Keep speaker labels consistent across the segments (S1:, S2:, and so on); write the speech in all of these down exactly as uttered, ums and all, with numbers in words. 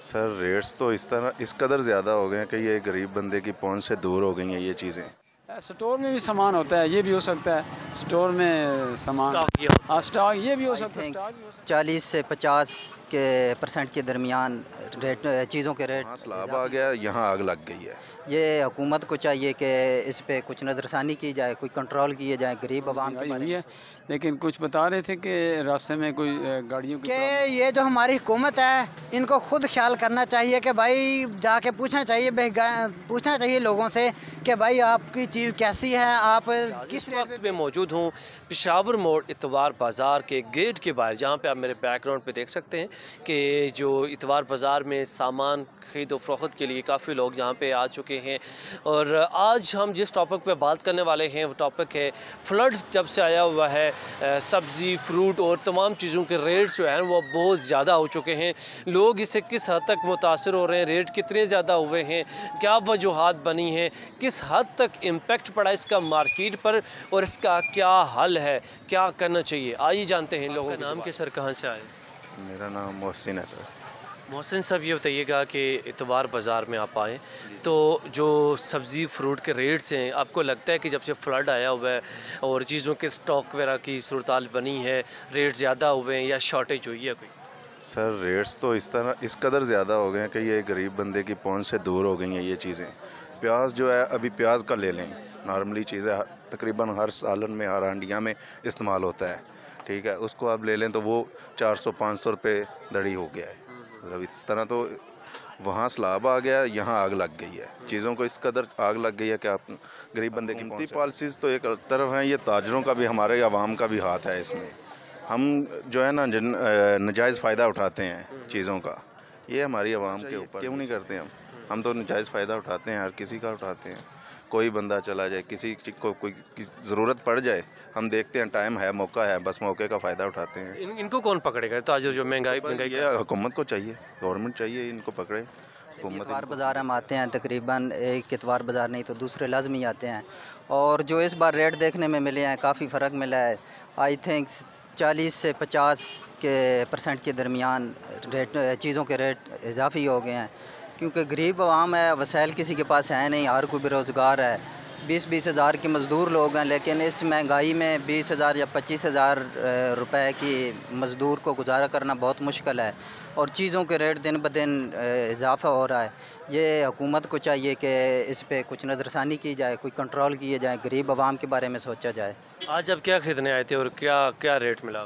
S1: Sir rates तो इस तरह इस कदर ज़्यादा हो गए हैं कि ये गरीब बंदे की पहुंच से दूर हो गई हैं ये चीज़ें।
S2: स्टोर में भी सामान होता है, ये भी हो सकता है स्टोर में सामान
S3: स्टॉक ये होता
S2: हाँ स्टॉक ये भी हो
S4: आई
S2: सकता है
S4: थिंक
S2: स्टॉक भी हो सकता
S4: चालीस से पचास के परसेंट के दरमियान रेट चीज़ों के रेट
S1: वहाँ सैलाब आ गया, यहाँ आग लग गई है।
S4: ये हुकूमत को चाहिए कि इस पे कुछ नज़रसानी की जाए, कोई कंट्रोल किया जाए गरीब
S2: है
S4: आवाम के
S2: महंगाई
S4: बारे
S2: हुई
S4: में।
S2: है। लेकिन कुछ बता रहे थे कि रास्ते में कोई अ, गाड़ियों की
S5: कि
S2: प्रॉब्लम-
S5: ये जो हमारी हुकूमत है इनको खुद ख्याल करना चाहिए कि भाई जाके पूछना चाहिए बेगा- पूछना चाहिए लोगों से कि भाई आपकी चीज़ कैसी है, आप
S3: किस
S5: किस रेट
S3: वक्त में मौजूद हूँ पेशावर मोड़ इतवार बाज़ार के गेट के बाहर, जहाँ पे आप मेरे बैकग्राउंड पे देख सकते हैं कि जो इतवार बाज़ार में सामान ख़रीद व फरोख्त के लिए काफ़ी लोग यहाँ पे आ चुके हैं। और आज हम जिस टॉपिक पे बात करने वाले हैं वो टॉपिक है फ्लड्स जब से आया हुआ है, सब्ज़ी फ्रूट और तमाम चीज़ों के रेट्स जो हैं वो बहुत ज़्यादा हो चुके हैं। लोग इससे किस हद तक मुतासर हो रहे हैं, रेट कितने ज़्यादा हुए हैं, क्या वजूहात बनी हैं, किस हद तक इम्पेक्ट पड़ा इसका मार्केट पर और इसका क्या हल है, क्या करना चाहिए, आइए जानते हैं लोगों का नाम के सर कहाँ से आए।
S1: मेरा नाम मोहसिन है सर।
S3: मोहसिन साहब ये बताइएगा कि इतवार बाज़ार में आप आए तो जो सब्ज़ी फ्रूट के रेट्स हैं, आपको लगता है कि जब से फ्लड आया हुआ है और चीज़ों के स्टॉक वगैरह की सूरत बनी है, रेट ज़्यादा हुए हैं या शॉर्टेज हुई है कोई?
S1: सर रेट्स तो इस तरह इस कदर ज़्यादा हो गए हैं कि ये गरीब बंदे की पहुंच से दूर हो गई हैं ये चीज़ें। प्याज जो है, अभी प्याज का ले लें, नॉर्मली चीज़ें तकरीबन हर सालन में, हर हांडिया में इस्तेमाल होता है, ठीक है। उसको आप ले लें तो वो चार सौ पाँच सौ रुपये दड़ी हो गया है। मतलब इस तरह तो वहाँ सैलाब आ गया, यहाँ आग लग गई है। चीज़ों को इस कदर आग लग गई है कि आप गरीब बंदे की कीमती पॉलिसीज़ तो एक तरफ हैं, ये ताजरों का भी, हमारे आवाम का भी हाथ है इसमें। हम जो है ना नजायज़ फ़ायदा उठाते हैं चीज़ों का, ये हमारी आवाम के ऊपर क्यों नहीं करते हम हम तो नजायज़ फ़ायदा उठाते हैं, हर किसी का उठाते हैं। कोई बंदा चला जाए, किसी को कोई ज़रूरत पड़ जाए, हम देखते हैं टाइम है, मौका है, बस मौके का फ़ायदा उठाते हैं।
S3: इन, इनको कौन पकड़ेगा ताजर जो महंगाई महंगाई
S1: ये हुकूमत को चाहिए, गवर्नमेंट चाहिए इनको पकड़े। हुकूमत
S4: इतवार बाज़ार हम आते हैं, तकरीबन एक इतवार बाज़ार नहीं तो दूसरे लाजमी आते हैं, और जो इस बार रेट देखने में मिले हैं काफ़ी फ़र्क मिला है। आई थिंक चालीस से पचास के परसेंट के दरमियान रेट चीज़ों के रेट इजाफी हो गए हैं, क्योंकि गरीब आवाम है, वसाइल किसी के पास है नहीं, हर कोई बेरोज़गार है। बीस बीस हज़ार के मज़दूर लोग हैं, लेकिन इस महंगाई में बीस हज़ार या पच्चीस हज़ार रुपये की मज़दूर को गुजारा करना बहुत मुश्किल है, और चीज़ों के रेट दिन ब दिन इजाफ़ा हो रहा है। ये हुकूमत को चाहिए कि इस पे कुछ नज़रसानी की जाए, कोई कंट्रोल किया जाए, गरीब आवाम के बारे में सोचा जाए।
S3: आज आप क्या खरीदने आए थे और क्या क्या रेट मिला?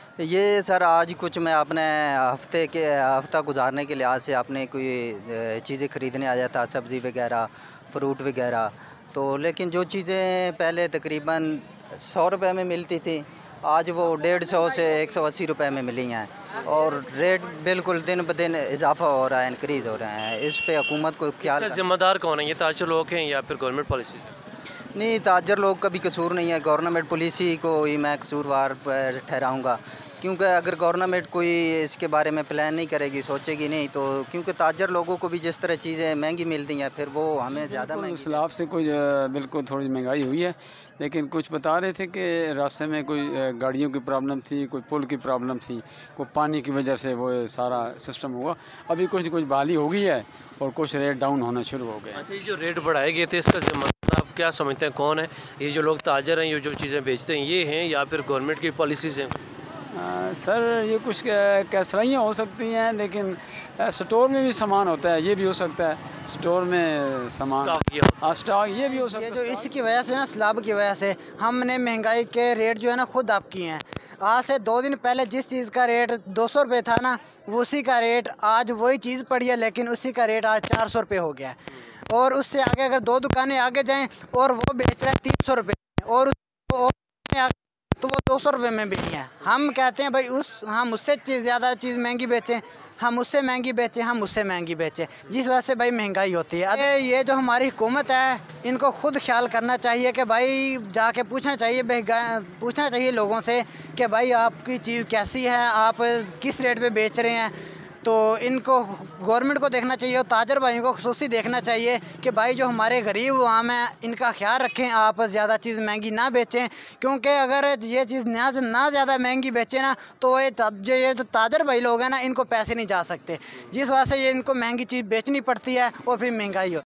S4: ये सर आज कुछ मैं अपने हफ्ते के हफ्ता गुजारने के लिहाज से अपने कोई चीज़ें ख़रीदने आया था, सब्ज़ी वगैरह, फ्रूट वगैरह। तो लेकिन जो चीज़ें पहले तकरीबन सौ रुपये में मिलती थी, आज वो डेढ़ सौ से एक सौ अस्सी रुपये में मिली हैं, और रेट बिल्कुल दिन ब दिन इजाफा हो रहा है, इनक्रीज़ हो रहे हैं। इस पे हुकूमत को ख्याल
S3: इसका ज़िम्मेदार कौन है, ये ताजर लोग हैं या फिर गवर्नमेंट पॉलिसी है?
S4: नहीं, ताजर लोग का भी कसूर नहीं है, गवर्नमेंट पॉलिसी को ही मैं कसूरवार ठहराऊँगा, क्योंकि अगर गवर्नमेंट कोई इसके बारे में प्लान नहीं करेगी, सोचेगी नहीं, तो क्योंकि ताजर लोगों को भी जिस तरह चीज़ें महंगी मिलती हैं, फिर वो हमें ज़्यादा महंगी।
S2: सैलाब से कोई अ, बिल्कुल थोड़ी महंगाई हुई है। लेकिन कुछ बता रहे थे कि रास्ते में कोई अ, गाड़ियों की प्रॉब्लम थी, कोई पुल की प्रॉब्लम थी, कोई पानी की वजह से वो सारा सिस्टम हुआ। अभी कुछ न कुछ बहाली हो गई है और कुछ रेट डाउन होना शुरू हो गए।
S3: अच्छा, ये जो रेट बढ़ाए गए थे इसका ज़िम्मेदार आप क्या समझते हैं, कौन है? ये जो लोग ताजर हैं, ये जो चीज़ें बेचते हैं, ये हैं या फिर गवर्नमेंट की पॉलिसीज़ हैं?
S2: आ, सर ये कुछ कैसराइयाँ हो सकती हैं, लेकिन आ, स्टोर में भी सामान होता है, ये भी हो सकता है स्टोर में सामान
S3: स्टॉक ये होता
S2: हाँ स्टॉक ये भी हो सकता
S5: ये
S2: है।
S5: जो इसकी वजह से ना, सैलाब की वजह से हमने महंगाई के रेट जो है ना खुद अप किए हैं। आज से दो दिन पहले जिस चीज़ का रेट दो सौ रुपये था ना, उसी का रेट आज वही चीज़ पड़ी है, लेकिन उसी का रेट आज चार सौ रुपये हो गया है। और उससे आगे अगर दो दुकानें आगे जाएं और वो बेच रहे हैं तीन सौ रुपये, और उस तो वो दो सौ रुपये में बेची है। हम कहते हैं भाई उस हम उससे चीज़ ज़्यादा चीज़ महंगी बेचें, हम उससे महंगी बेचें, हम उससे महंगी बेचें, जिस वजह से भाई महंगाई होती है। ये ये जो हमारी हुकूमत है इनको खुद ख्याल करना चाहिए कि भाई जाके पूछना चाहिए पूछना चाहिए लोगों से कि भाई आपकी चीज़ कैसी है, आप किस रेट पे बेच रहे हैं। तो इनको गवर्नमेंट को देखना चाहिए और ताजर भाइयों को खुसूसी देखना चाहिए कि भाई जो हमारे गरीब आवाम हैं इनका ख्याल रखें, आप ज़्यादा चीज़ महंगी ना बेचें, क्योंकि अगर ये चीज़ ना से ना ज़्यादा महंगी बेचें ना तो ये जो ये जो ताजर भाई लोग हैं ना इनको पैसे नहीं जा सकते, जिस वजह से ये इनको महंगी चीज़ बेचनी पड़ती है और फिर महंगाई हो